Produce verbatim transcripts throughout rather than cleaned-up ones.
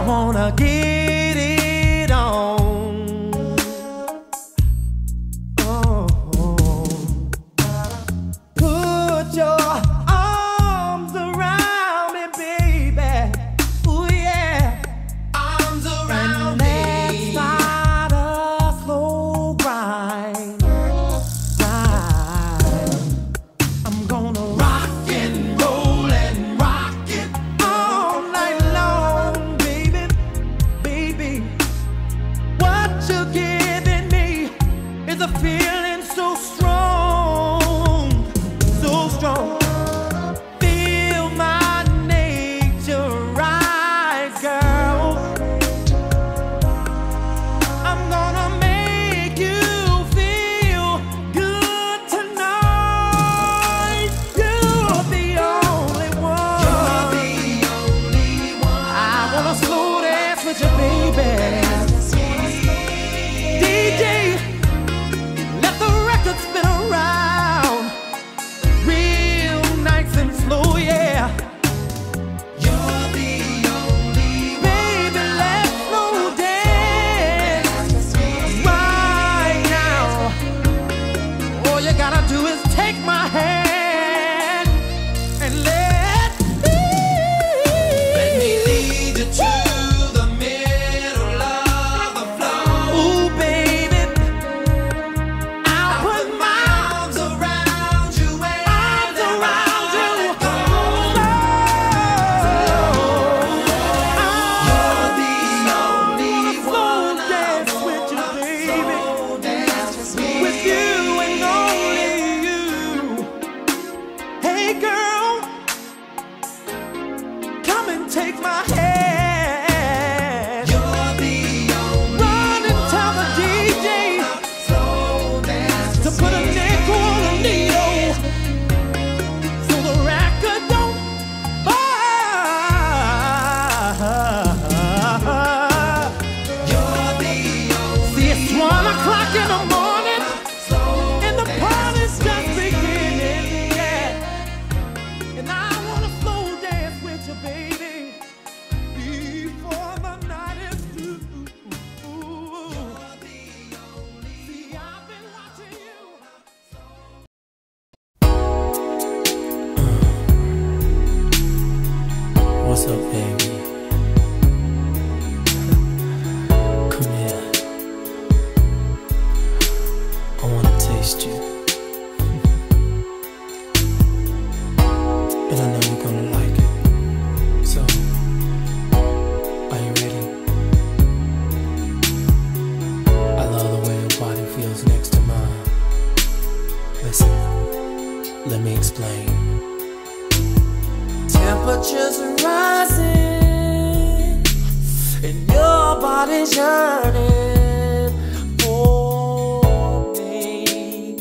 wanna get it on. Oh, put your arms around me, baby. Ooh yeah, arms around me. Let's start a slow grind. Grind. I'm gonna rock and roll and rock it all night long, baby, baby. What you're giving me is a feeling so strong, so strong. Feel my nature rise, girl. I'm gonna make you feel good tonight. You're the only one. You're the only one. I wanna slow dance with you, baby. D J, let the record spin around, real nice and slow, yeah. You're the only one. Baby, let's slow dance right now. All you gotta do is take my hand and let me, let me lead you to the middle of the floor. Ooh, baby, I'll put my arms around you and arms around you. You're the only one. Dance with you, baby. With you and only you. Hey, girl, come and take my hand. You're the only Run and tell the D J to put a nickel on a needle so the record don't buy. You're the only See, it's one o'clock in the morning and the party's just beginning, yeah. And I wanna slow dance with you, baby, before the night is through. See, I've been watching you. What's up, baby? Come here. I wanna taste you. And I know you're gonna like it. So, are you ready? I love the way your body feels next to mine. Listen, let me explain. Temperatures are rising and your body's yearning for me.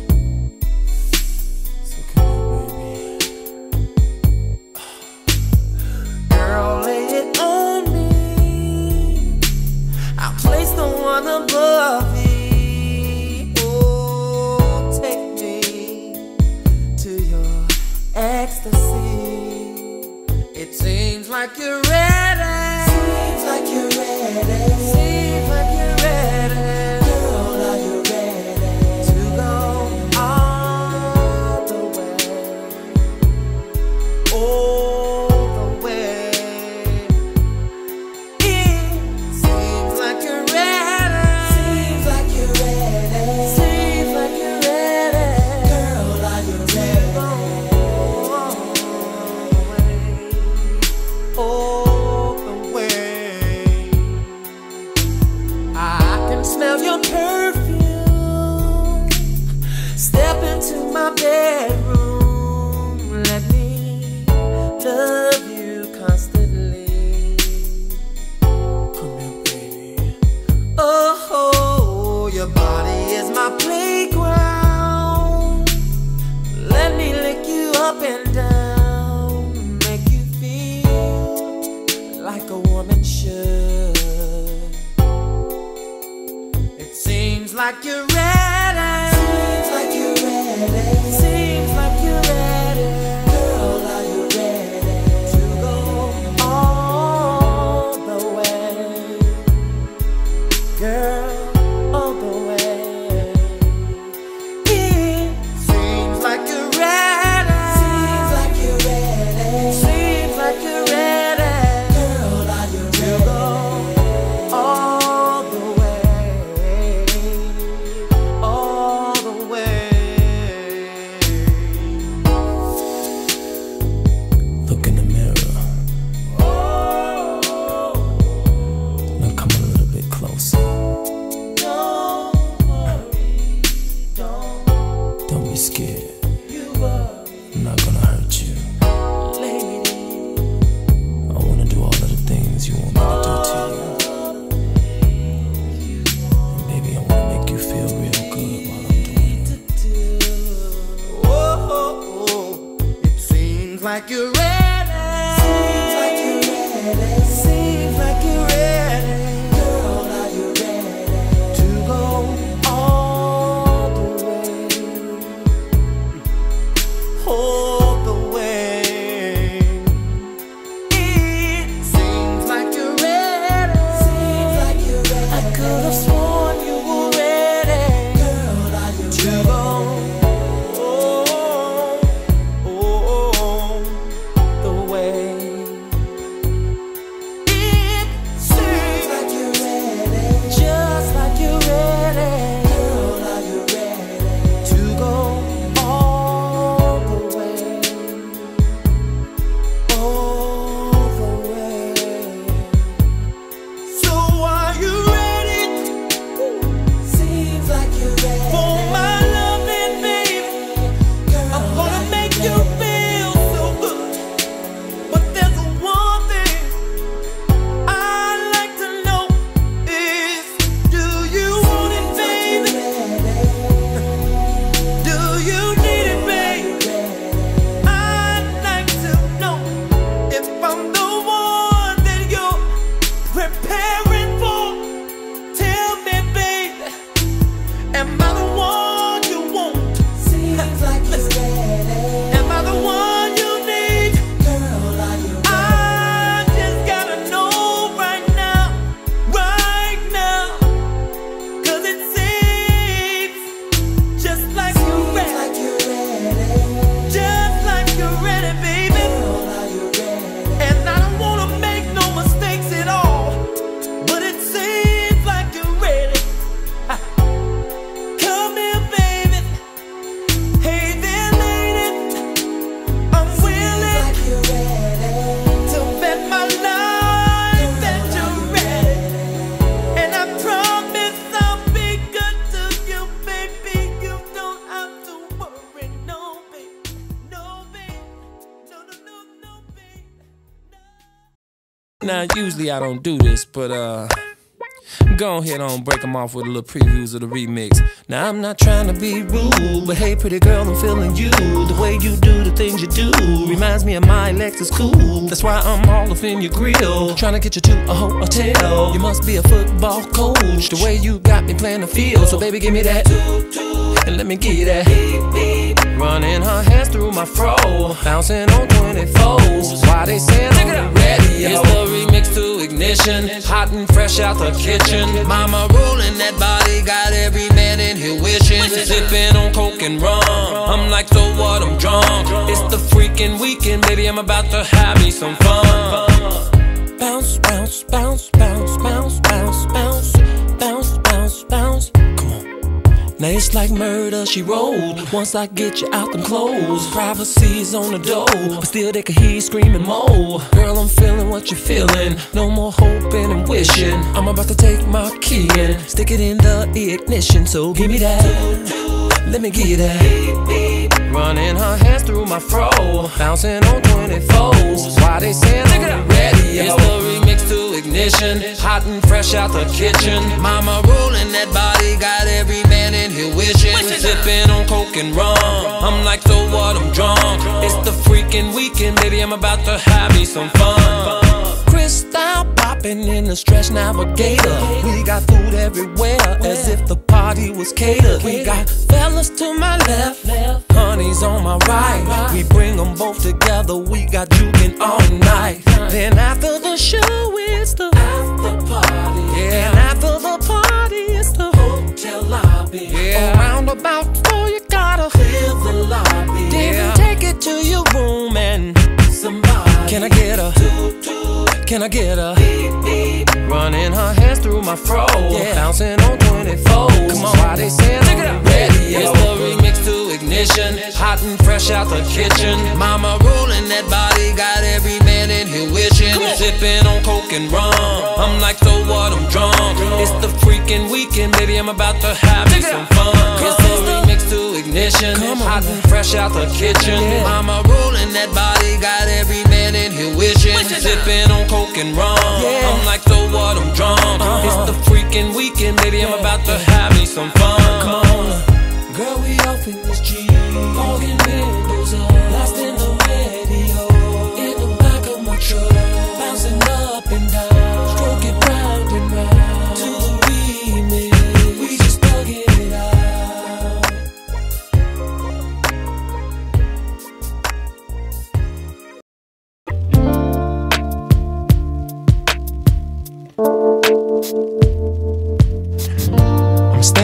So come here, baby. Girl, lay it on me. I'll place the one above me. Oh, take me to your ecstasy. It seems like you're ready. Seems like you're ready. Seems like you're ready. Girl, are you ready to go all the way? All the way. It seems like you're ready. Seems like you're ready. Seems like you're ready. Girl, are you ready? All the way. I can smell your perfume. Step into my bedroom. Let me love you constantly. Come here, baby. Oh, your body is my playground. Let me lick you up and down, make you feel like a woman should. It seems like you're ready. Seems like you're ready. Seems like you're ready. Girl, are you ready to go all the way? like you're ready. Seems like you're ready. Seems like you're ready. Girl, are you ready to go all the way? All the way. It seems like you're ready. Seems like you're ready. I could have sworn you were ready. Girl, are you to ready? Go. Now, usually I don't do this, but uh, go ahead on, break them off with a little previews of the remix. Now, I'm not trying to be rude, but hey, pretty girl, I'm feeling you. The way you do the things you do reminds me of my Lexus coupe. That's why I'm all up in your grill, trying to get you to a hotel. You must be a football coach, the way you got me playing the field. So baby, give me that, and let me give you that. Running her hands through my fro, bouncing on twenty-fours. Why they say I'm ready? It's the remix to Ignition, hot and fresh out the kitchen. Mama rolling that body, got every man in here wishing. Sipping on coke and rum, I'm like, so what, I'm drunk. It's the freaking weekend, baby, I'm about to have me some fun. Bounce, bounce, bounce, bounce, bounce, bounce, bounce, bounce, bounce, bounce. Come on. Now it's like murder, she rolled. Once I get you out them clothes, privacy's on the door, but still they can hear you screaming more. Girl, I'm feeling what you're feeling, no more hoping and wishing. I'm about to take my key and stick it in the ignition. So give me that, let me give you that. Running her hands through my fro, bouncing on twenty-fours. Why they saying I'm ready? It's the remix to Ignition, hot and fresh out the kitchen. Mama rolling that body, got every man in here wishing. Sipping on coke and rum, I'm like, so what, I'm drunk. It's the freaking weekend, baby, I'm about to have me some fun. Crystal popping in the Stretch Navigator. We got food everywhere, as if the party was catered. We got fellas to my left, honeys on my right. We bring them both together, we got juking all night. Then after the show, it's the after party. Yeah, and after the party, it's the hotel lobby. Yeah, around about four, you gotta clear the lobby. Then yeah, take it to your room and somebody. Can I get a Can I get a running her hands through my fro, yeah, bouncing on twenty-fours. Come on, why they saying I'm ready? It's the remix to Ignition, hot and fresh out the kitchen. Mama rolling that body, got every man in here wishing. Sipping on coke and rum, I'm like, so what, I'm drunk. It's the freaking weekend, baby, I'm about to have me some fun. It's the remix to Ignition, hot and fresh out the kitchen. Mama rolling that body, got every man in here wishing. Sipping on coke and rum, I'm like, so what, I'm drunk. It's the freaking weekend, baby, I'm about to have me some fun. Come on, girl, we off in this Jeep, walking windows up, lost in the radio.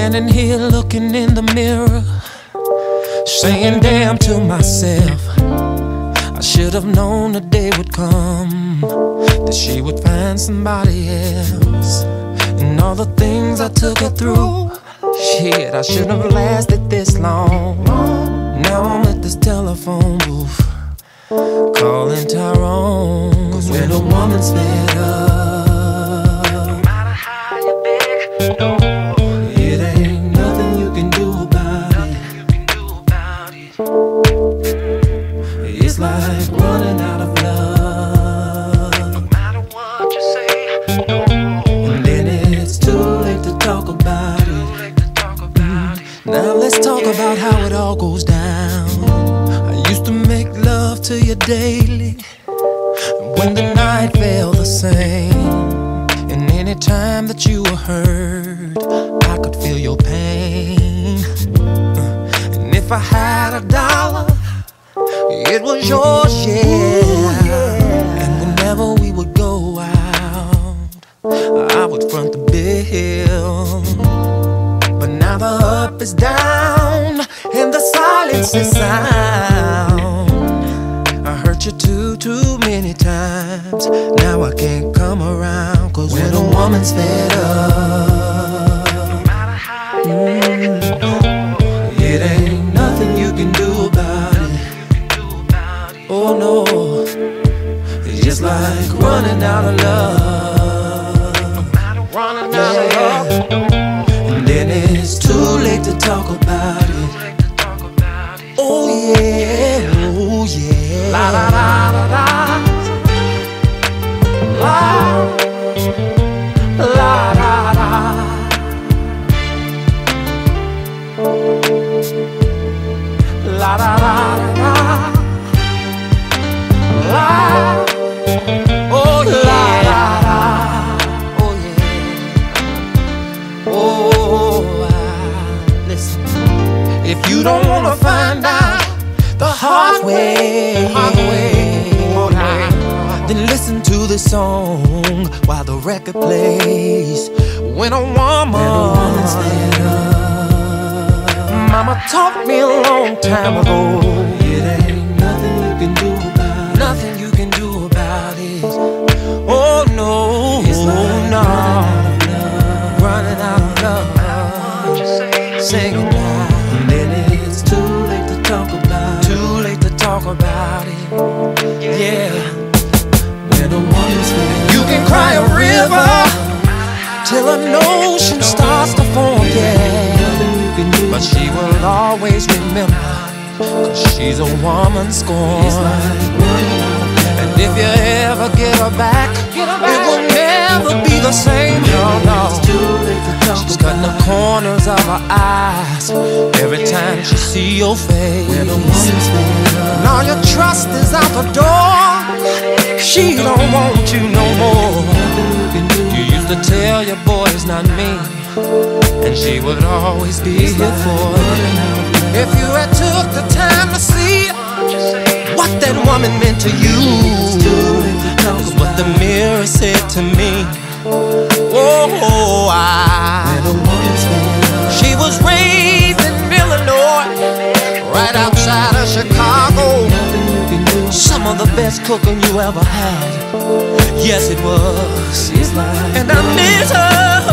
standing here looking in the mirror, saying damn to myself, I should have known the day would come that she would find somebody else. And all the things I took her through, shit, I shouldn't have lasted this long. Now I'm at this telephone booth calling Tyrone. Cause when a woman's fed up, no matter how you beg, no, it ain't nothing you can do about it. It's like running out of love, no matter what you say, no. And then it's too late to talk about it. Now let's talk about how it all goes down. I used to make love to you daily, when the night felt the same. And any time that you were hurt, I could feel your pain. And if I had a dollar, it was yours, yeah. And whenever we would go out, I would front the bill. But now the up is down and the silence is sound. I hurt you too, too many times. Now I can't come around. Cause when a woman's fed up, no matter how you mm, it ain't nothing you can do about it. Oh no, it's just like running out of love. Running out of love. And then it's too late to talk about it. Oh yeah, oh yeah. La la la la la. La la la la. La la la la. La. Oh yeah. La, la, oh yeah. Oh, I, listen. If you don't wanna find out the hard way, hard way, hard way, then listen to this song while the record plays. When a woman, when a woman's fed up, Mama taught me a long time ago, it ain't nothing you can do about it. Nothing you can do about it. Oh no, it's like no, running out of love, running out of love. Singing now, and then it's too late to talk about it. Too late to talk about it. Yeah. When a woman's fed, you can cry a river till an ocean starts to form, yeah. But she will always remember, cause she's a woman scorned. And if you ever get her back, it will never be the same, no, no. She's cutting the corners of her eyes every time she see your face. And all your trust is out the door, she don't want you no more. You used to tell your boy it's not me, and she would always be here for you. If you had took the time to see what that woman meant to you, cause what the mirror said to me, oh, I, she was raised in Illinois, right outside of Chicago. Some of the best cooking you ever had, yes it was, and I miss her.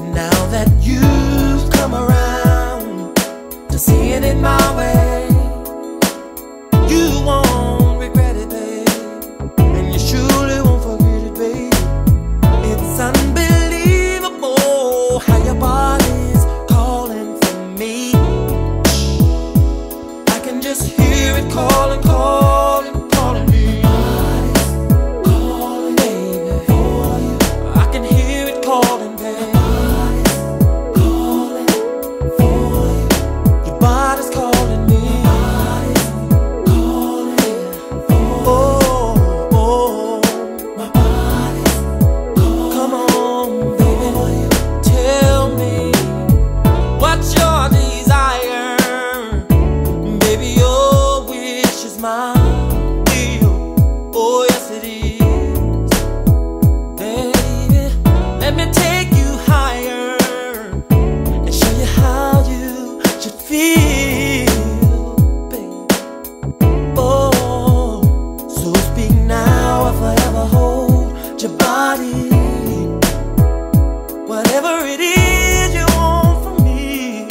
Seeing it my way, body. Whatever it is you want from me,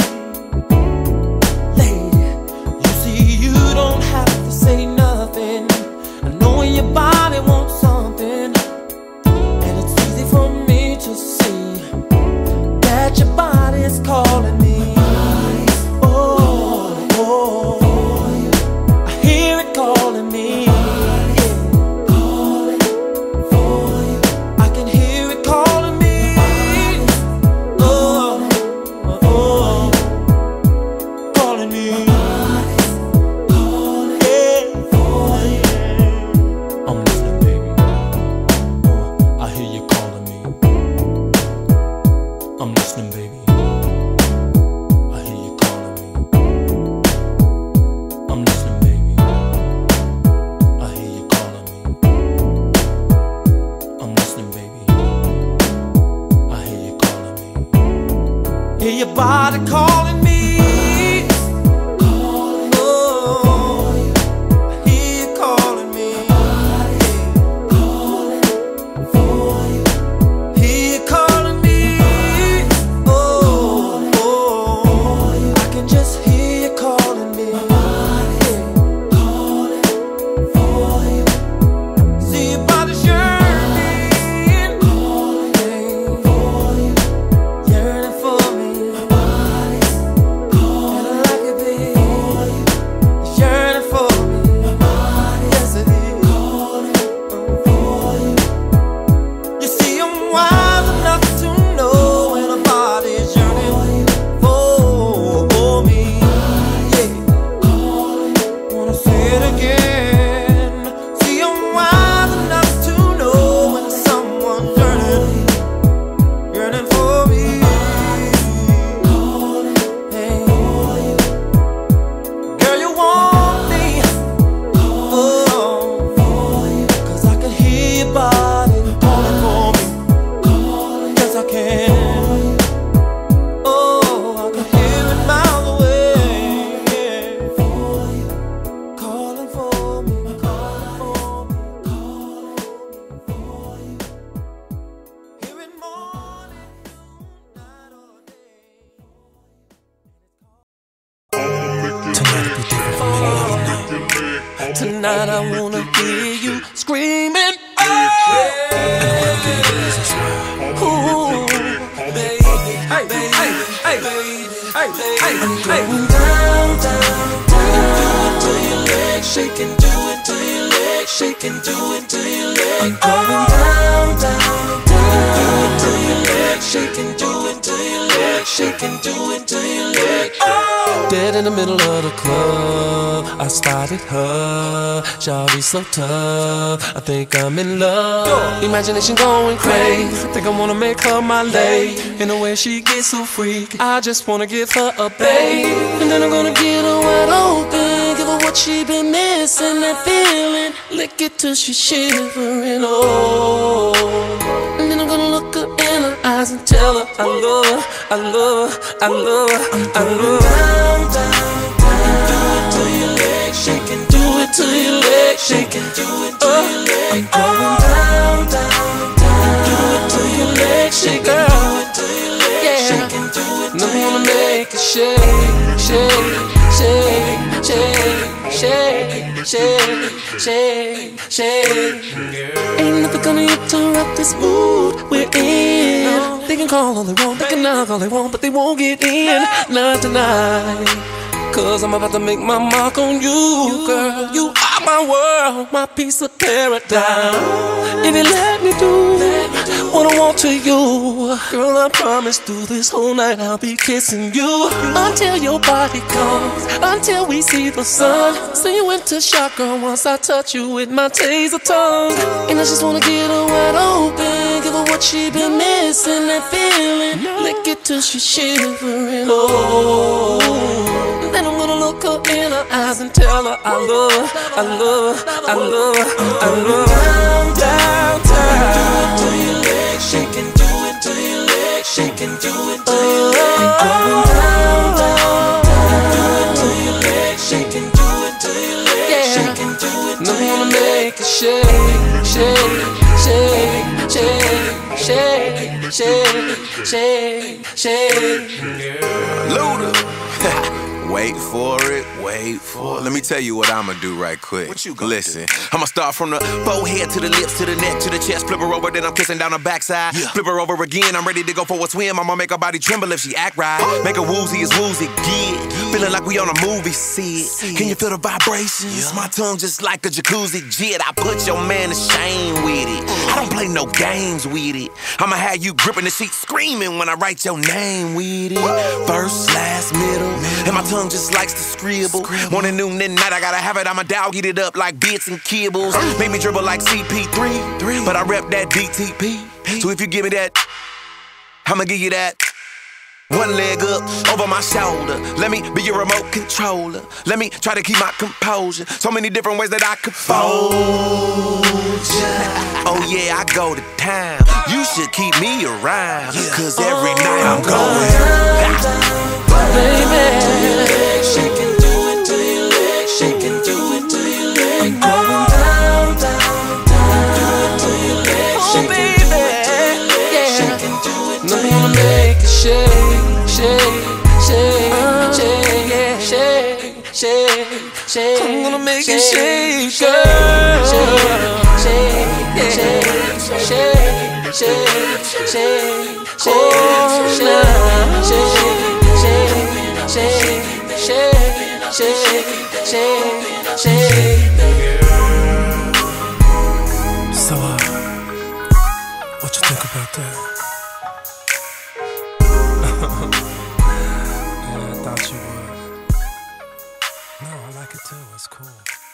lady, you see you don't have to say nothing. I know when your body wants something, and it's easy for me to see that your body's calling me. Oh, oh, I hear it calling me. Hear your body calling me. Oh, I hear you calling me. Hear you calling me. Oh, oh, I can just hear you calling me. See your body yearning, yearning for me. Tonight I wanna hear you screaming, oh! Ooh, baby, hey, baby, hey, baby, hey, hey, I'm going down, down, down. Do it till your legs shaking, do it till your legs shaking, do it till your legs. I'm going down, down, down. Do it till your legs shaking, do it till your legs shaking, do it till your legs. Dead in the middle of the club, I spotted her. Shawty so tough, I think I'm in love. Imagination going crazy, think I wanna make her my lady. In the way she gets so freaky, I just wanna give her a baby. And then I'm gonna get her wide open, give her what she been missing, that feeling. Lick it till she's shivering, oh. And then I'm gonna look her in her eyes and tell her I love her, I love her, I love her, I love her. Down, down, down. Do it till your legs shaking, do it till your legs shaking, do it till your legs. I'm going down, down, down. Do it till your legs shaking, do it till your legs shaking, do it till your legs. And I wanna make it shake, shake, shake, shake, shake, shake, shake, shake. Ain't nothing gonna interrupt this mood we're in. They can call all they want, they can knock all they want, but they won't get in, not tonight. Cause I'm about to make my mark on you, girl. You are my world, my piece of paradise. If you let me do what I want to you, girl, I promise through this whole night I'll be kissing you until your body comes, until we see the sun. So you went to shock, girl, once I touch you with my taser tongue. And I just wanna get her wide open, give her what she been missing, that feeling. Lick it till she's shivering, oh. And then I'm gonna look her in her eyes and tell her I love her, I love her, I love her, I love her. Down, down, down. Do it till your legs shaking, do it till your legs shaking, do it till your legs. Going down, down, down. Do it till your legs shaking, do it till your legs shaking, do it till your legs. And I wanna make it shake, shake, shake, shake. shake, shake, shake, shake. Luda. Wait for it, wait for it. Let me tell you what I'ma do right quick. What you gonna Listen, do? I'ma start from the forehead to the lips, to the neck, to the chest. Flip her over, then I'm kissing down her backside. Yeah. Flip her over again, I'm ready to go for a swim. I'ma make her body tremble if she act right. Make her woozy as woozy, yeah. Feeling like we on a movie set. Can you feel the vibrations? Yeah. My tongue just like a jacuzzi jet. I put your man to shame with it. I don't play no games with it. I'ma have you gripping the sheet, screaming when I write your name with it. First, last, middle, and my tongue just likes to scribble. Morning, noon, and night, I gotta have it. I'ma dog eat it up like bits and kibbles. Make me dribble like C P three, but I rep that D T P. So if you give me that, I'ma give you that. One leg up over my shoulder. Let me be your remote controller. Let me try to keep my composure. So many different ways that I could fold ya. Oh yeah, I go to town. You should keep me around, cause every night I'm going down, down, baby. Shake and do it to your legs. Shake and do it to your legs. I'm going down, down, down. Do it to your legs. Shake and do it to your legs. Shake and do it to your legs. Shake, shake, shake, shake, shake, shake, shake. I'm gonna make it shake, girl. Shake, shake, shake, shake, shake, shake, shake, shake, shake, shake, shake. So, uh, what you think about that? Yeah, I thought you would. No, I like it too. It's cool.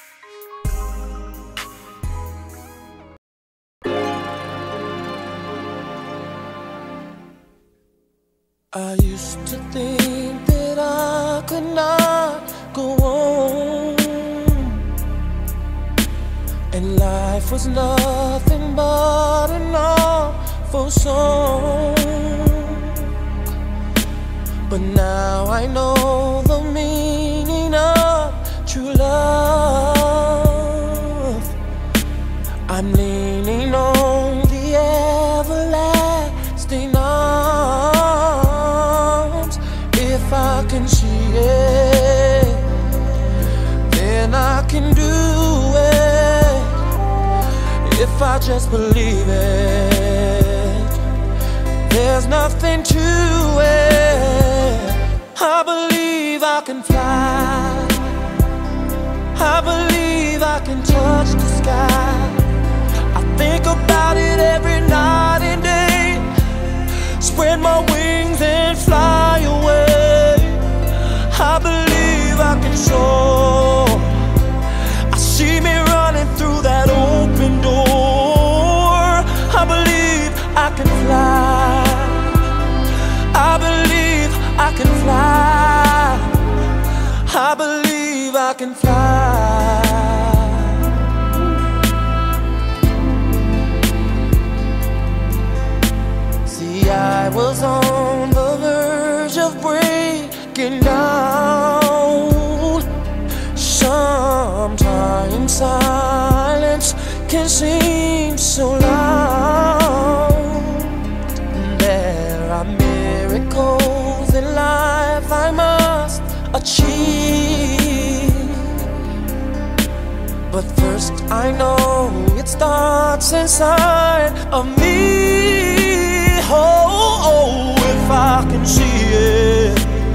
I used to think that I could not go on, and life was nothing but an awful song. But now I know the meaning of true love. I'm leaning on the everlasting arms. If I can see it, then I can do it. If I just believe it, there's nothing to it. I believe I can fly. I believe I can touch the sky. I think about it every night and day. Spread my wings and fly away. I believe I can soar. I see me running through that open door. I believe I can fly. I believe I can fly. I believe I can fly. See, I was on the verge of breaking down. Sometimes silence can seem so loud. There are miracles in life I must achieve, but first I know it starts inside of me. Oh, oh, if I can see it,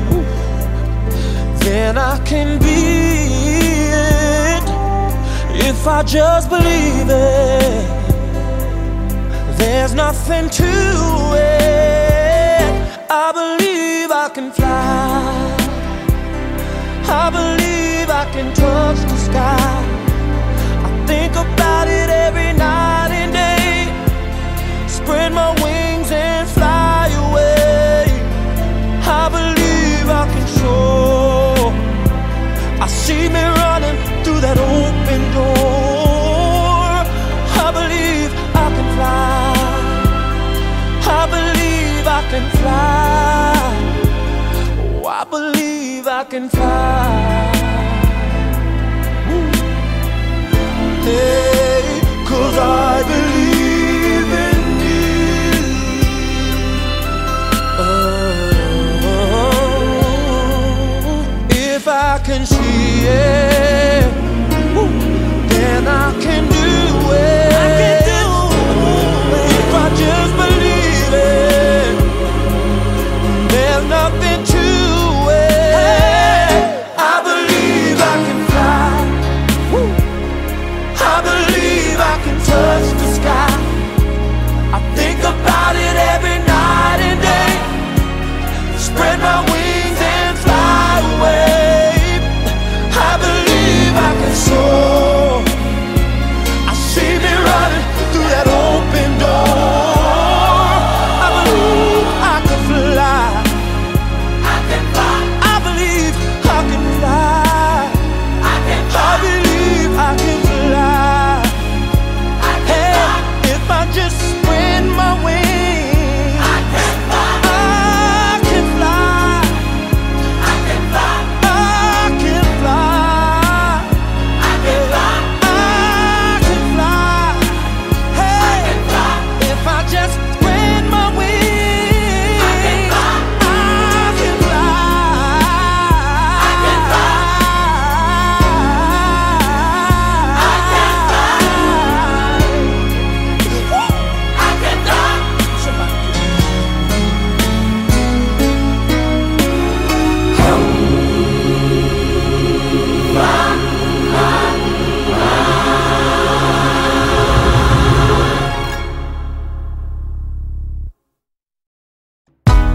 then I can be it. If I just believe it, there's nothing to it. I believe I can fly. I believe I can touch the sky. I think about it every night and day. Spread my wings and fly away. I believe I can soar. I see me running through that open door. I believe I can fly. I believe I can fly. Oh, I believe I can fly. Hey, 'cause I believe in you.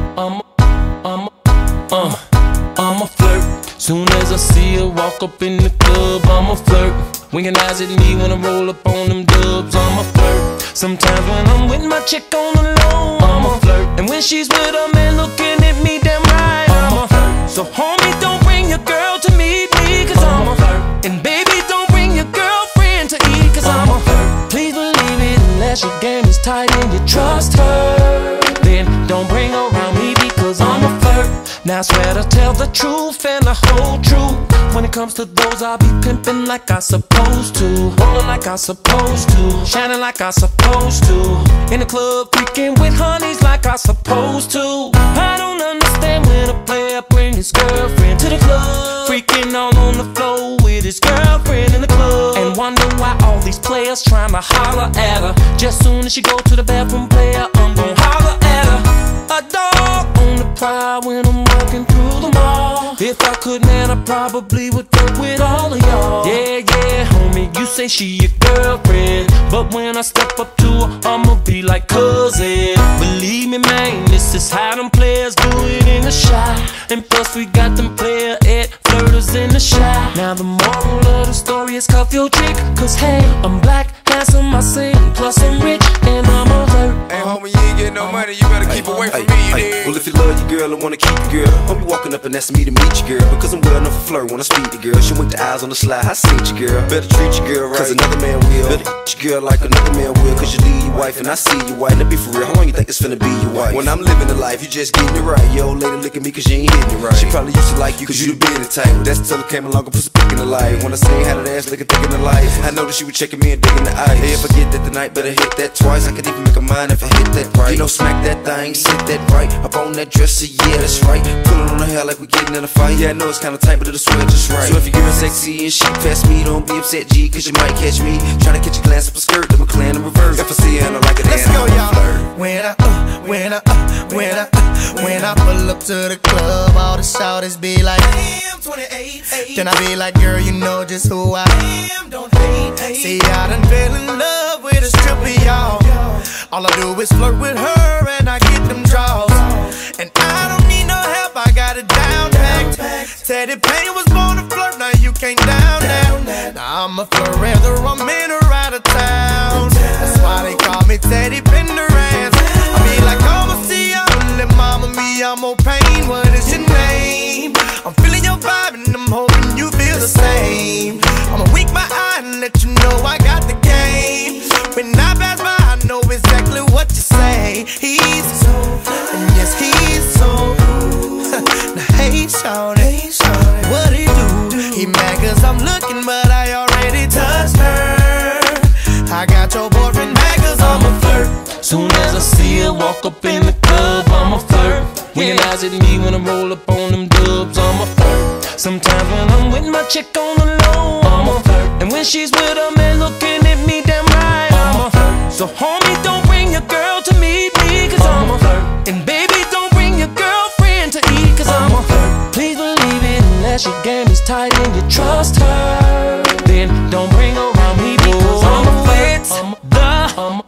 I'm a, I'm a, uh, I'm a flirt. Soon as I see her walk up in the club, I'm a flirt. Winking eyes at me when I roll up on them dubs, I'm a flirt. Sometimes when I'm with my chick on the low, I'm a flirt. And when she's with a man looking at me damn right, I'm a flirt. So homie, don't bring your girl to meet me, cause I'm a flirt. And baby, don't bring your girlfriend to eat, cause I'm a flirt. Please believe it, unless your game is tight and you trust her, then don't bring her around me, because I'm a flirt. Now I swear to tell the truth and the whole truth. When it comes to those, I'll be pimping like I supposed to, rolling like I supposed to, shining like I supposed to, in the club freaking with honeys like I supposed to. I don't understand when a player bring his girlfriend to the club, freaking all on the floor with his girlfriend in the club, and wonder why all these players trying to holler at her. Just soon as she go to the bathroom, player, I'm gon' holler at her. A dog on the prowl when I'm walking through the mall. If I could, man, I probably would work with all of y'all. Yeah, yeah, homie, you say she your girlfriend, but when I step up to her, I'ma be like cousin. Believe me, man, this is how them players do it in the shot. And plus we got them player at flirters in the shot. Now the moral of the story is cuff your chick, cause hey, I'm black, handsome, I sing, plus I'm rich, and I'm a flirt. Hey homie, you ain't getting no money, you better keep away from me, you dig? Well, if you love your girl and wanna keep your girl, don't be walking up and asking me to meet your girl, because I'm well enough to flirt when I speak to girl. She went the eyes on the slide, I seen your girl. Better treat your girl right, cause another man will. Better treat your girl like another man will, cause you leave your wife and I see your wife. Now be for real, how long you think it's finna be your wife? When I'm living the life, you just getting it right. Yo, lady, look at me cause you ain't hitting it right. She probably used to like you cause you the business type. That's till it came along and put some pick in the light. When I say had that ass looking thick in the light, I know that she was checking me and digging the ice. Hey, if I get that tonight, better hit that twice. I could even make a mind if I hit that right. You know, smack that thing, sit that right up on that dresser, yeah, that's right. Pull it on her hair like we getting in a fight. Yeah, I know it's kinda tight, but it'll sweat just right. So if you're girl sexy and she past me, don't be upset, G, cause you might catch me trying to catch a glance up a skirt, then McLaren in reverse. If I see her and I like it, let's go, y'all. When I, uh, when I, uh, when I, uh, when I pull up to the club, all the shawties be like, damn, twenty-eight. Then I be like, girl, you know just who I am, don't hate. See, I done fell in love with a stripper, y'all. All I do is flirt with her and I get them draws, and I don't need no help, I got it down packed. Teddy Payne was born to flirt, now you can't down that. Now I'm a flirt whether I'm in or out of town. That's why they call me Teddy Pendergrass. I be like, I'ma see ya, let mama me, I'm more pain. What is your name? I'm feeling your vibe and I'm hoping you feel the same. I'ma wink my eye and let you know I got the game. When I pass by, I know exactly what you say. He's so fly, and yes, he's so cool. Now hey, shawty, what he do? He mad cause I'm looking, but I already touched her. I got your boyfriend mad cause I'm a flirt. Soon as I see her walk up in the club, I'm a flirt. Winking eyes at me when I roll up on them dubs, I'm a flirt. Sometimes when I'm with my chick on the low, I'm a flirt. And when she's with a man looking at me damn right, I'm a flirt. So homie, don't bring your girl to meet me, cause I'm a flirt. And baby, don't bring your girlfriend to eat, cause I'm a flirt. Please believe it, unless your game is tight and you trust her, then don't bring her around me, because I'm a flirt. I'm the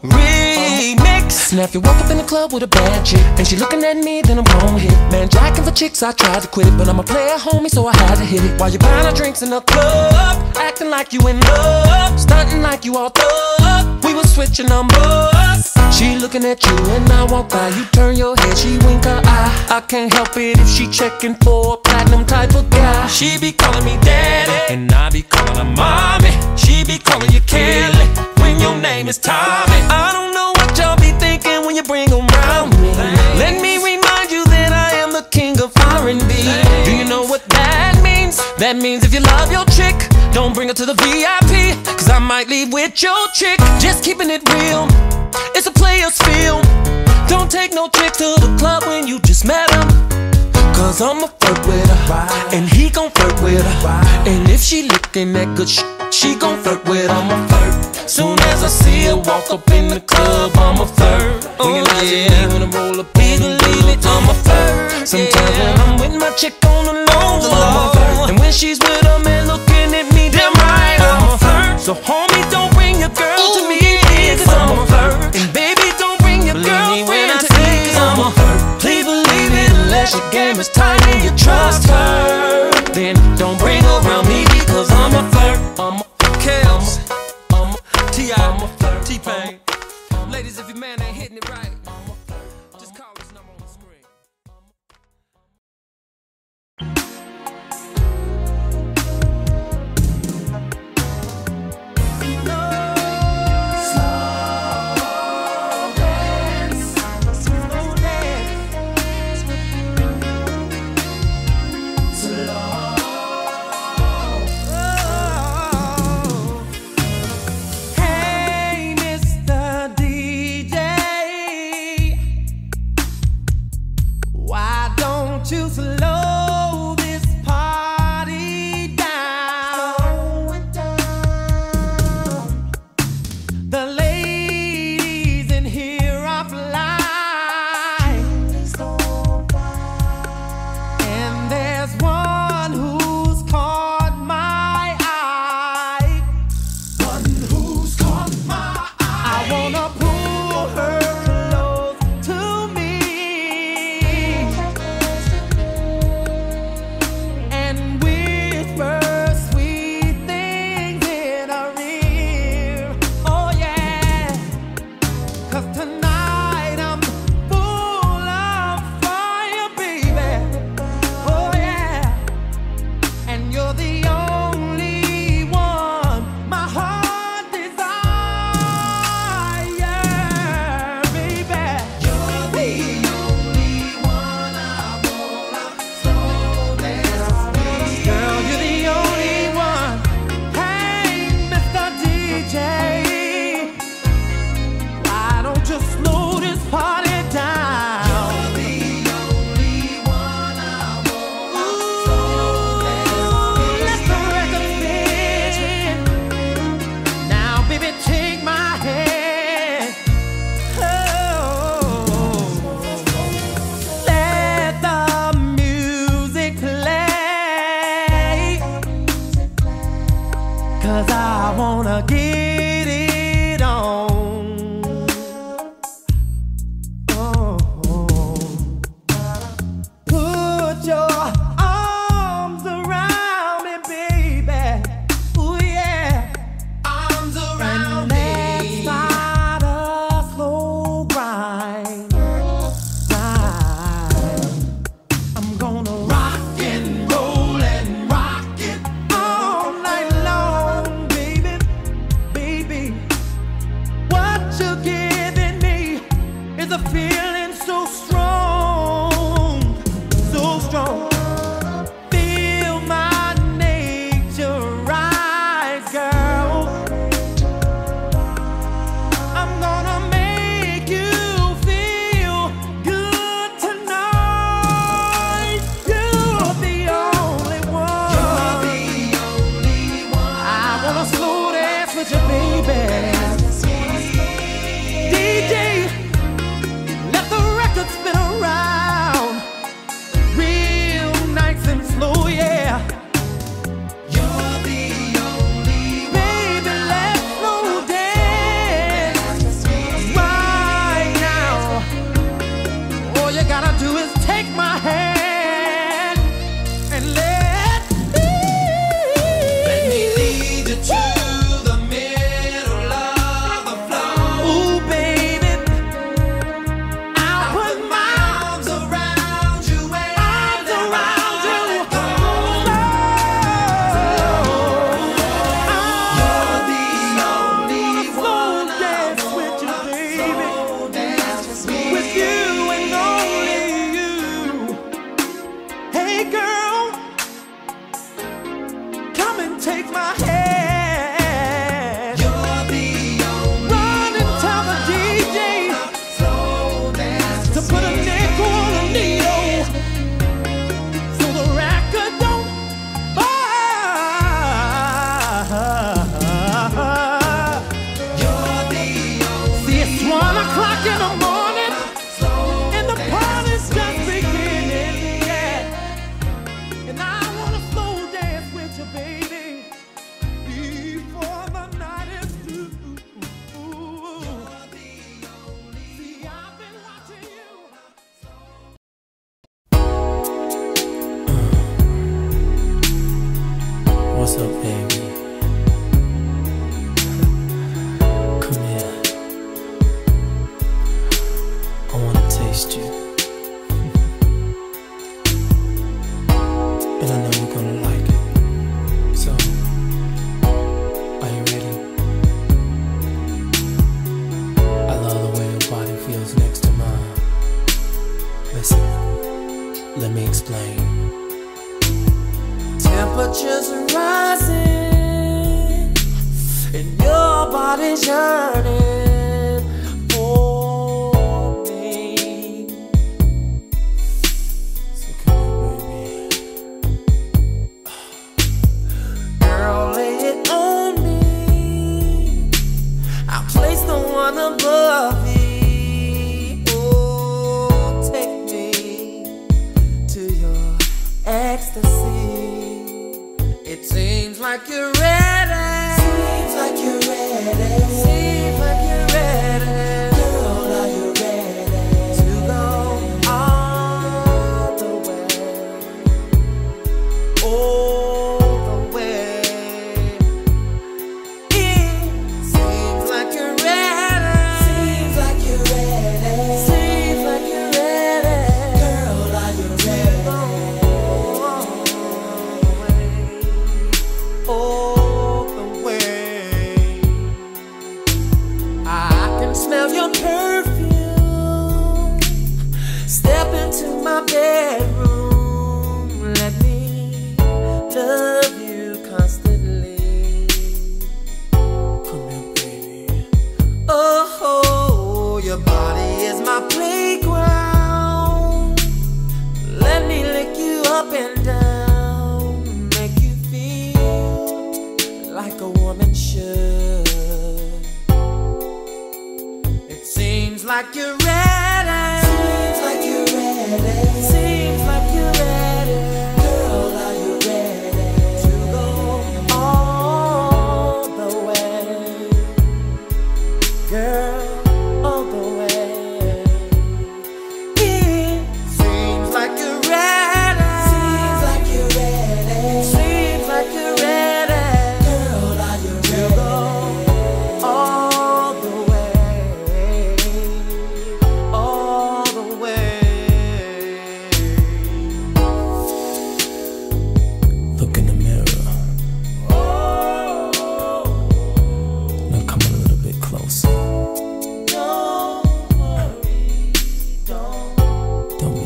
remix. Now if you walk up in the club with a bad chick and she looking at me, then I'm gon' hit. Man, jacking for chicks, I tried to quit it, but I'm a player, homie, so I had to hit it. While you buying her drinks in the club, acting like you in love, stunting like you all thug, we was switching numbers. She looking at you and I walk by, you turn your head, she wink her eye. I can't help it if she checking for a platinum type of guy. She be calling me daddy, and I be calling her mommy. She be calling you Kelly when your name is Tommy. I don't know what y'all be thinking when you bring them around me. Let me remind you that I am the king of R and B. Do you know what that means? That means if you love your chick, don't bring her to the V I P, cause I might leave with your chick. Just keeping it real, it's a player's field. Don't take no chick to the club when you just met him, cause I'ma flirt with her, and he gon' flirt with her. And if she looking at good sh, she gon' flirt with her. I'ma flirt. Soon as I see her walk up in the club, I'ma flirt. Oh yeah, when I roll up, please believe it, I'ma flirt. Sometimes when I'm with my chick on the low, I'ma flirt. And when she's with a man looking at me, damn right, I'ma flirt. So homie, don't bring your girl to me, cause I'ma flirt. And baby, don't bring your girlfriend to me, cause I'ma flirt. Please believe it, a feeling so strong, so strong. Feel my nature rise, girl. I'm gonna make you feel good tonight. You're the only one. You're the only one. I wanna slow dance with you, baby. D J, let the record spin around, real nice and slow, yeah. You're the only one. Baby, let's slow dance right now. All you gotta do is take my hand and let me, let me lead you to the middle of the floor. Ooh, baby, I'll put my arms around you and arms around you. You're the only one. Dance with you, baby. With you and only you. Hey, girl, come and take my hand. You're the only Run and tell the D J to put a nickel on a needle so the record don't buzz. You're the only See, it's one o'clock in the morning and the party's just beginning, yeah. And I wanna slow dance with you, baby, before the night is through. See, I've been watching you. What's up, baby? Come here. I wanna taste you. And I know you're gonna like it. So, are you ready? I love the way your body feels next to mine. Listen, let me explain. Temperatures are rising and your body's yearning for me. So come here, baby. Girl, lay it on me. I'll place the one above me. Oh, take me to your ecstasy. It seems like you're ready. Seems like you're ready. Seems like you're ready. Girl, are you ready to go all the way? All the way. It seems like you're ready. Seems like you're ready. Seems like you're ready. Girl, are you ready? All the way. I can smell your perfume. Step into my bedroom. Let me love you constantly. Come here, baby. Oh, your body is my playground. Let me lick you up and down, make you feel like a woman should. It seems like you're ready. Seems like you're ready. Seems like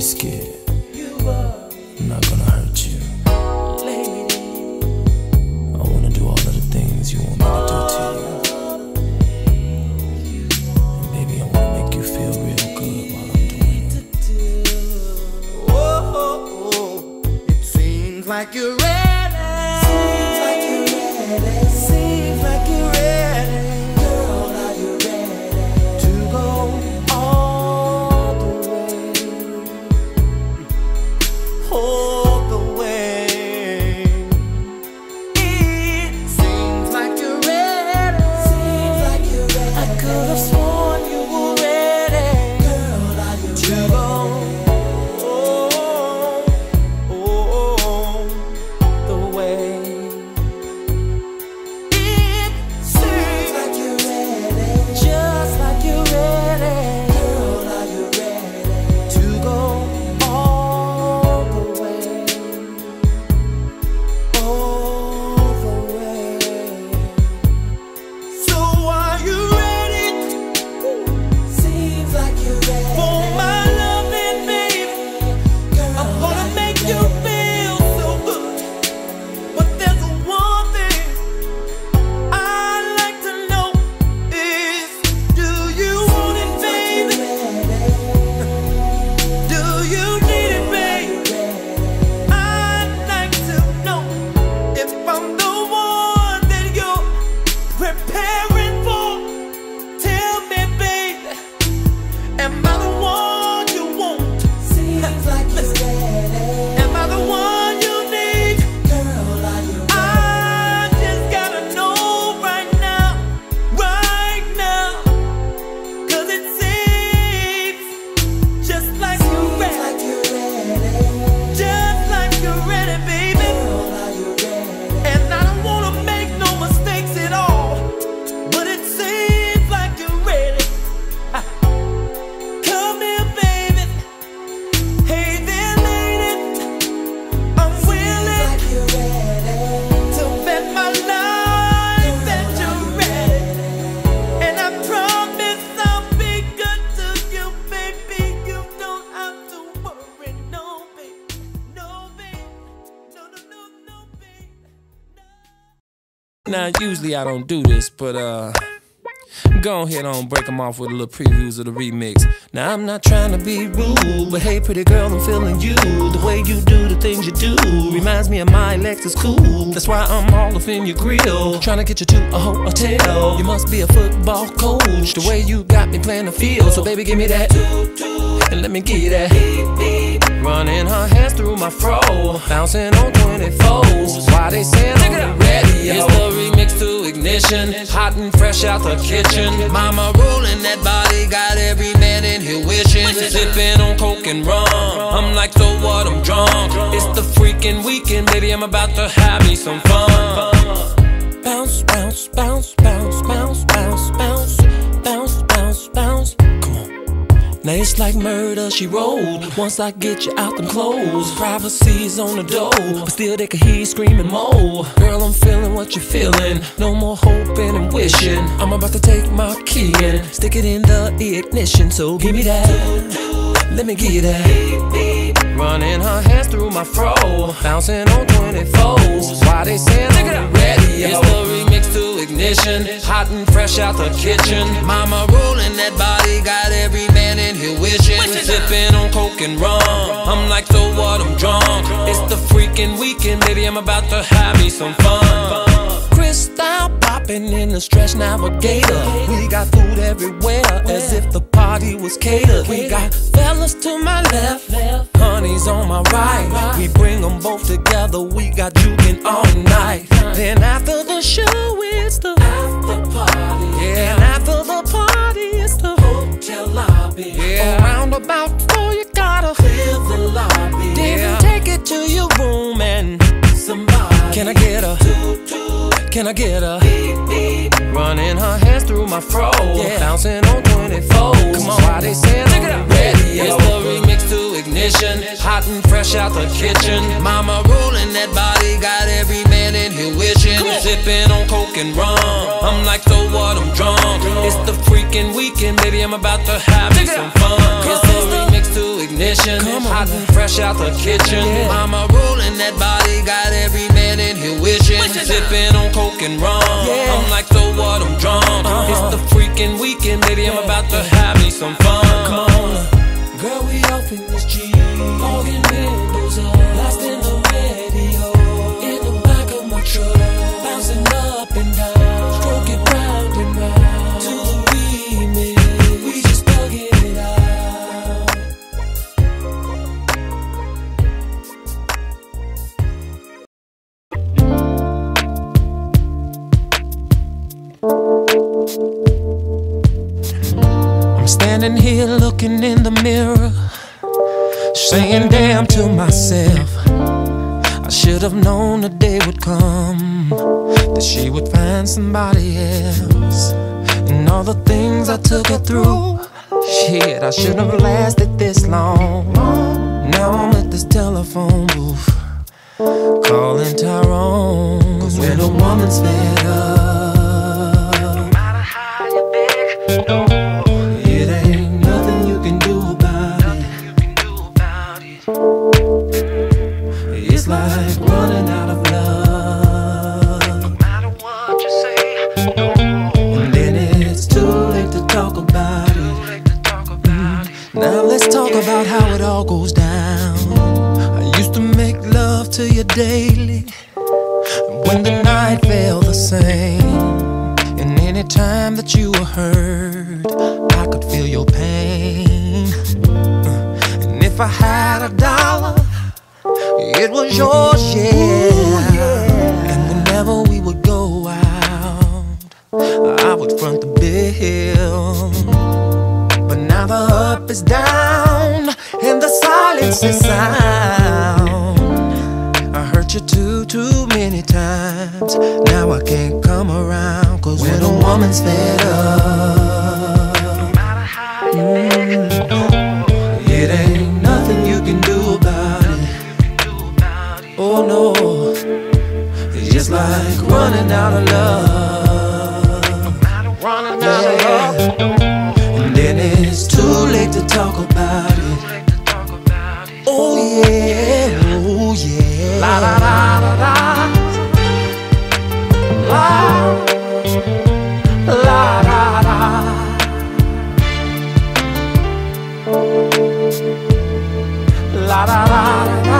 scared. I'm not gonna hurt you. I wanna do all of the things you want me to do to you. And baby, I wanna make you feel real good while I'm doing it. Oh, it seems like you're ready. Seems like you're ready. Seems like you're ready. Girl, are you ready to go all the way? All the way. It seems like you're ready. Seems like you're ready. I could have sworn you were ready. Girl, are you to ready? Go. Now, usually I don't do this, but uh, go ahead on break them off with a little previews of the remix. Now, I'm not trying to be rude, but hey, pretty girl, I'm feeling you. The way you do the things you do reminds me of my Lexus cool. That's why I'm all up in your grill, trying to get you to a hotel. You must be a football coach, the way you got me playing the field. So baby, give me that, and let me get that. Running her hands through my fro, bouncing on twenty-fours. Why they saying I'm ready? It's the remix to Ignition, hot and fresh out the kitchen. Mama rolling that body, got every man in here wishing. Sipping on coke and rum, I'm like, so what, I'm drunk. It's the freaking weekend, baby, I'm about to have me some fun. Bounce, bounce, bounce, bounce, bounce, bounce, bounce, bounce, bounce, bounce. Come on. Now it's like murder, she rolled. Once I get you out them clothes, privacy's on the door, but still they can hear you screaming more. Girl, I'm feeling what you're feeling, no more hoping and wishing. I'm about to take my key and stick it in the ignition. So give me that, let me get that. Running her hands through my fro, bouncing on twenty-fours. Why they saying I'm ready? It's the remix to Ignition, hot and fresh out the kitchen. Mama rolling that body, got every man in here wishing. Sipping on coke and rum, I'm like, so what, I'm drunk. It's the freaking weekend, baby, I'm about to have me some fun. Crystal popping in the Stretch Navigator. We got food everywhere, as if the party was catered. We got fellas to my left, honey's on my right. We bring them both together, we got juking all night. Then after the show, it's the after party. Yeah, and after the party, it's the hotel lobby. Yeah, around about four, you gotta clear the lobby. Then yeah, take it to your room and somebody. Can I get a? Can I get a? Running her hands through my fro, yeah, bouncing on twenty-fours. Come on, why they saying I'm ready? It's the remix to Ignition, hot and fresh out the kitchen. Mama rolling that body, got every man in here wishing. Sipping on coke and rum, I'm like, so what, I'm drunk. It's the freaking weekend, baby, I'm about to have me some fun. It's the remix to Ignition. mission. Hot and fresh out the kitchen. Yeah. Mama rolling that body, got every man in here wishing. Sipping on coke and rum. Yeah. I'm like, so what? I'm drunk. Uh-huh. It's the freaking weekend, baby. I'm about to have me some fun. Come on, girl, we off in this Jeep. Fogging windows up, lost in the radio. In the back of my truck, bouncing up and down, stroke it round and round to the remix. We just thugging it out. I'm standing here looking in the mirror, saying damn to myself. I should have known the day would come that she would find somebody else. And all the things I took her through, shit, I shouldn't have lasted this long. Now I'm at this telephone booth, calling Tyrone. Cause when a woman's fed up, no matter how you beg, no, it ain't nothing you can do about it. It's like running out of love. No matter what you say, no. And then it's too late to talk about it. Mm. Now let's talk about how it all goes down. I used to make love to you daily, when the night felt the same. And any time that you were hurt, I could feel your pain. And if I had a dollar, it was your share. And whenever we would go out, I would front the bill. But now the up is down and the silence is sound. I hurt you too, too many times. Now I can't come around. Cause when a woman's fed up, no matter how you beg, it ain't nothing you can do about it. Oh no, it's just like running out of love. Running out of love. And then it's too late to talk about it. Oh yeah, oh yeah. La la la la la. La la la la. La la la la.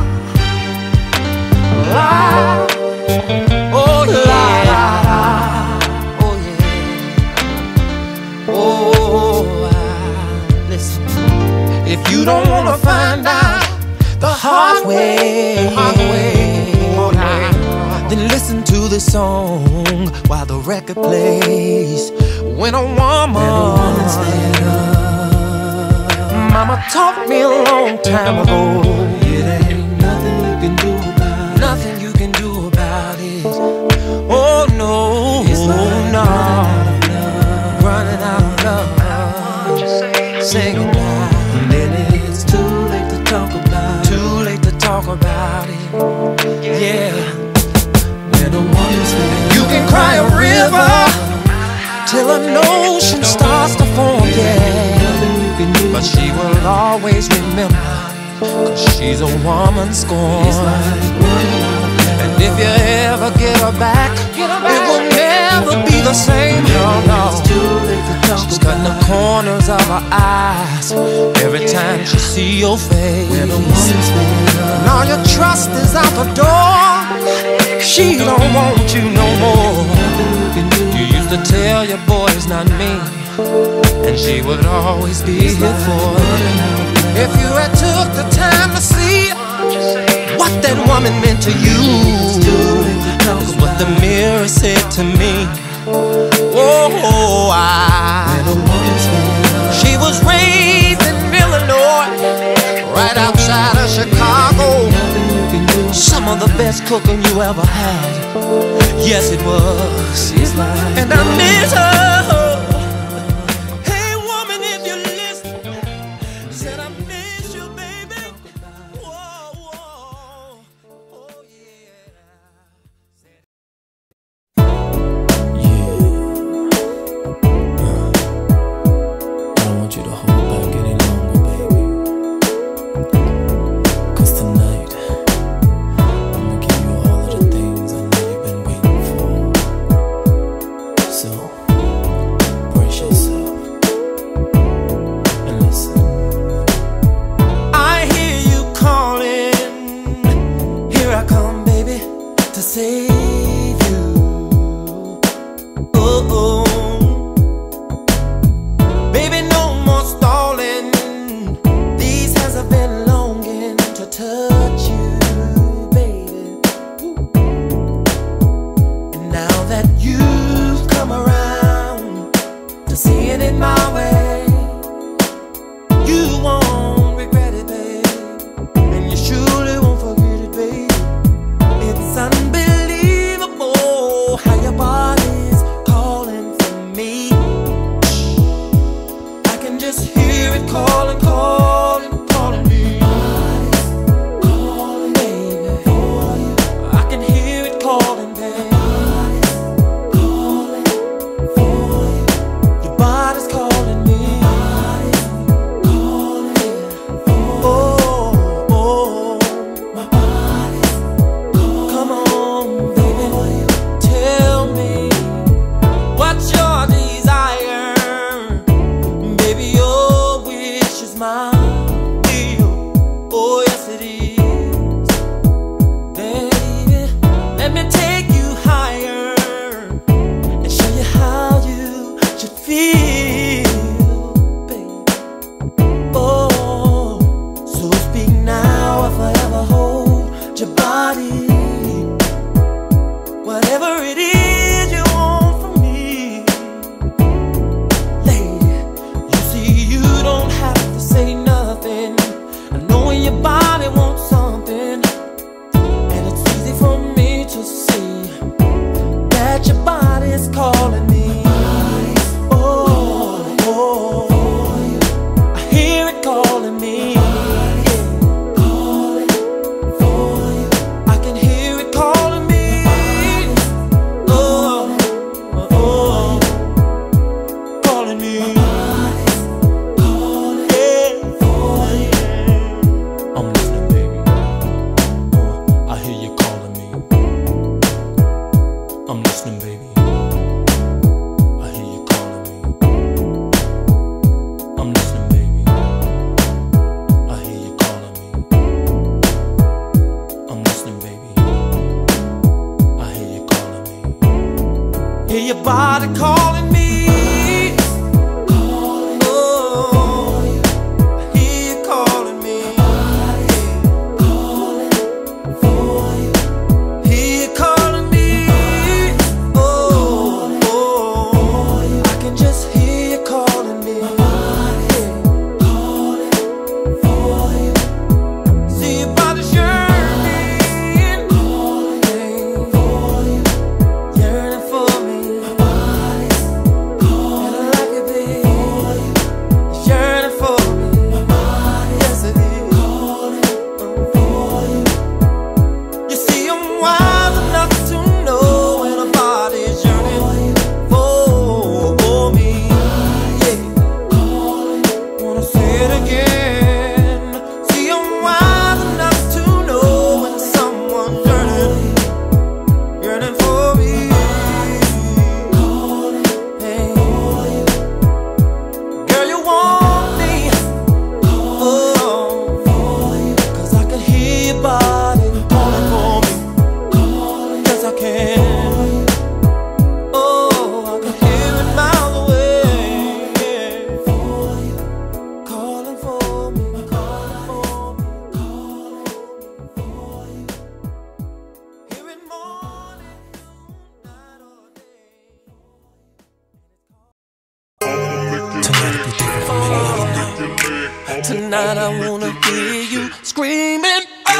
Oh yeah, oh yeah, oh ah. Listen, if you don't wanna find out the hard way, hard way, then listen to this song while the record plays. When a woman's fed up, Mama taught me a long time ago, it ain't nothing you can do about it. Nothing you can do about it. Oh no, it's like no, running out of love, running out of love. Sing it now. And then it's too late to talk about it. Too late to talk about it. Yeah. When a woman's fed, you can cry a river till an ocean starts to form. Yeah. But she will always remember, cause she's a woman scorned. And if you ever get her back, it will never be the same. No, no. She's cutting the corners of her eyes every time she see your face. And all your trust is out the door. She don't want you no more. You used to tell your boy it's not me, and she would always be here for you. If you had took the time to see what that woman meant to you, is what the mirror said to me. Oh, I, she was raised in Illinois, right outside of Chicago. Some of the best cooking you ever had. Yes, it was. And I miss her. Oh, yes it is. Baby, let me take you higher and show you how you should feel, baby. Oh, so speak now or forever hold your body. Whatever it is you want from me, lady, you see you don't have to say nothing. I know when your body wants something, and it's easy for me to see that your body is calling me. Oh, oh, I hear it calling me. Hear your body calling me. Calling, oh, I hear you calling me. Calling for you. Hear you calling me. Oh, oh, I can just hear you calling me. Calling for you. See your body yearning. Calling for you. Yearning for me. Tonight I wanna hear you screaming, oh!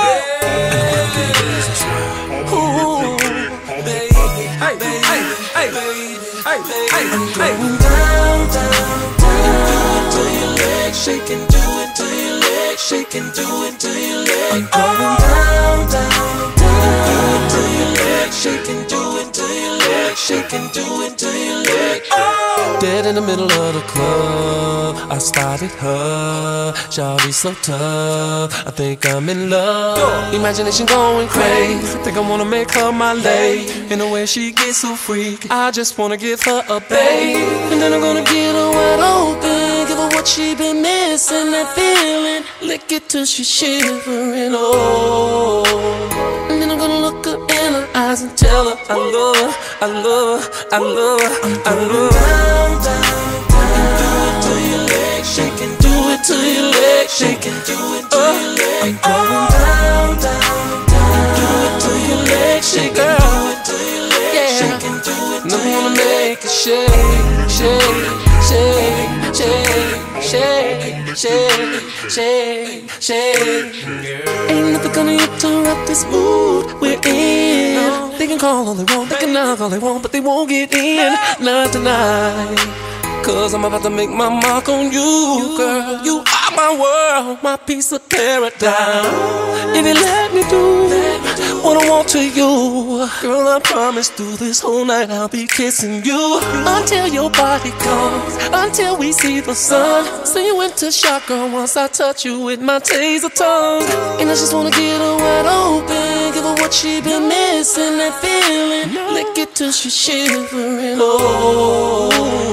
Ooh, baby, hey, hey, hey, hey, hey, hey. I'm going down, down, down. Do it to your legs shaking, do it to your legs shaking, do it to your legs. I'm going down, down, down. Do it to your legs shaking, do it to your legs shaking, do it to your legs. Oh! Dead in the middle of the club, I spotted her. Shawty so tough, I think I'm in love. Imagination going crazy, think I wanna make her my lady. In the way she gets so freaky, I just wanna give her a babe. And then I'm gonna get her wide open, give her what she been missing, that feeling. Lick it till she's shivering, oh. And then I'm gonna look her in her eyes and tell her I love her, I love her, I love her, I love her. Down, down, down. Do it to your legs shaking, do it to your legs shaking, do it to your legs. I'm going down, down, down. Do it to your legs shaking, do it to your legs shaking, do it to your legs. I'm gonna make it shake, shake, shake, shake, shake, shake, shake, shake. Ain't nothing gonna interrupt this mood we're in. They can call all they want, they can knock all they want, but they won't get in. Not tonight, cause I'm about to make my mark on you, girl. You are my world, my piece of paradise. If you let me do what I want to you, girl, I promise through this whole night I'll be kissing you until your body comes, until we see the sun. So you went to shock, girl, once I touch you with my taser tongue. And I just wanna get her wide open, give her what she been missing, that feeling. Lick it till she's shivering, oh.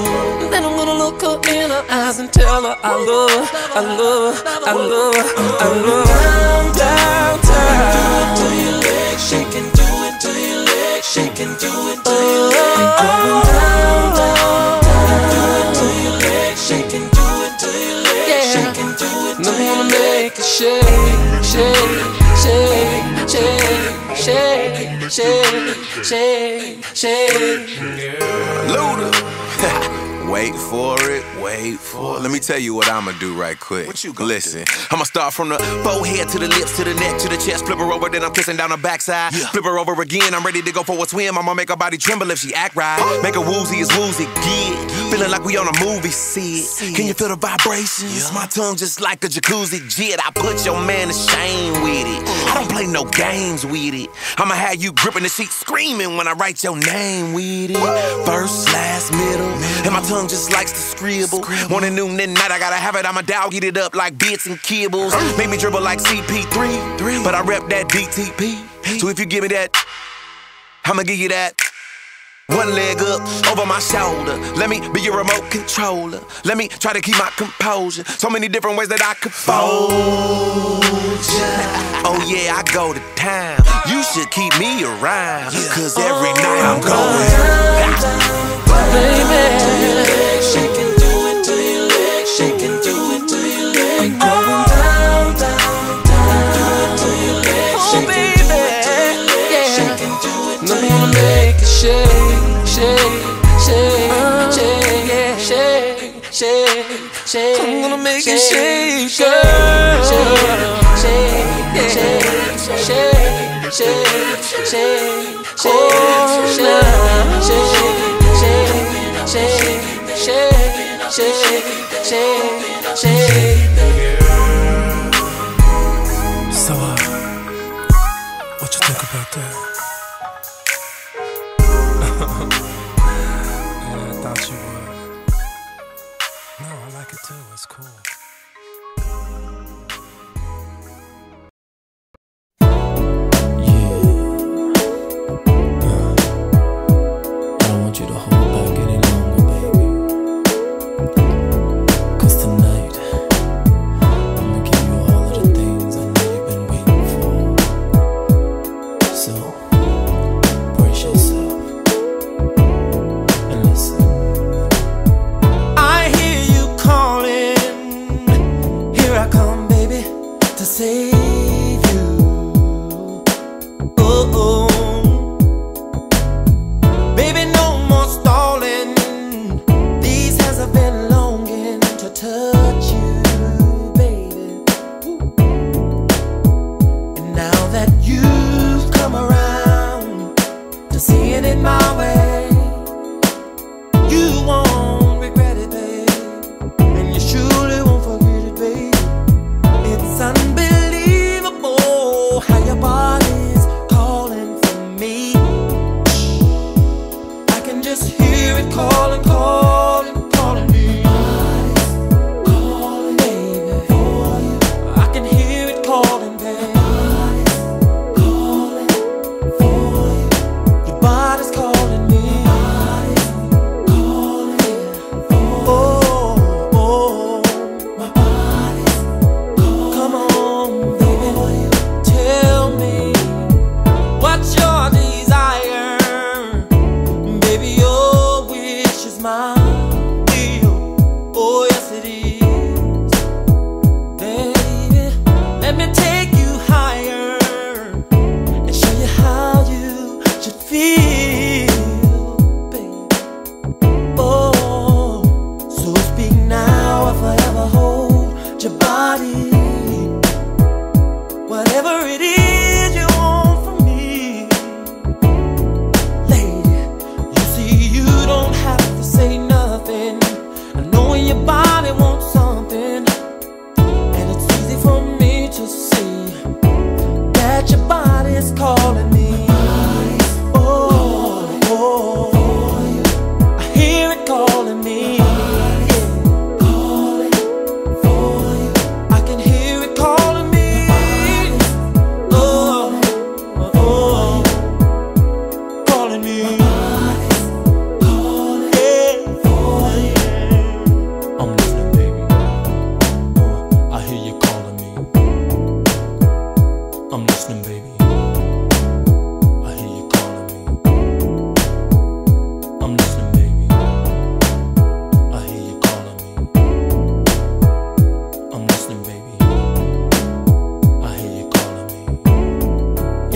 Then I'm gonna look her in her eyes and tell her I love her, I love her, I love her, I love her. Down, down, down. Do it to your legs, shake and do it to your legs, shake and do it to your legs. And going down, down, down. Do it to your legs, shake and do it to your legs, shake and do it to your legs. I'm gonna make it shake, shake, shake, shake, shake, shake, shake, shake. Luda. Wait for it, wait for it. Let me tell you what I'ma do right quick. What you gonna Listen, do? I'ma start from the forehead to the lips, to the neck, to the chest. Flip her over, then I'm kissing down her backside. Yeah. Flip her over again, I'm ready to go for a swim. I'ma make her body tremble if she act right. Make her woozy as woozy, yeah. Feeling like we on a movie set. Can you feel the vibrations? Yeah. My tongue just like a jacuzzi jet. I put your man to shame with it. I don't play no games with it. I'ma have you gripping the sheet, screaming when I write your name with it. First, last, middle, and my tongue just likes to scribble. Morning, noon, and night, I gotta have it. I'ma dog eat it up like bits and kibbles. Make me dribble like C P three, but I rep that D T P. So if you give me that, I'ma give you that. One leg up over my shoulder. Let me be your remote controller. Let me try to keep my composure. So many different ways that I could fold ya. Oh yeah, I go to town. You should keep me around, cause every night I'm going down, down, baby. Shake and do it to your legs. Shake and do it to your legs. I'm going down, down, down. Do it to your legs. Shake and do it to your legs. Shake and do it to your legs. I'm gonna make it shake. Shake, shake, uh, shake, yeah, shake, shake, shake. I'm gonna make shake, it shake, shake, girl. Shake, shake, yeah, shake, shake, shake, shake, shake, shake, shake, shake, shake, shake, shake. So, uh, what you think about that? Yeah, I thought you would. No, I like it too, it's cool. Your body's calling.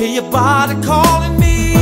Hear your body calling me.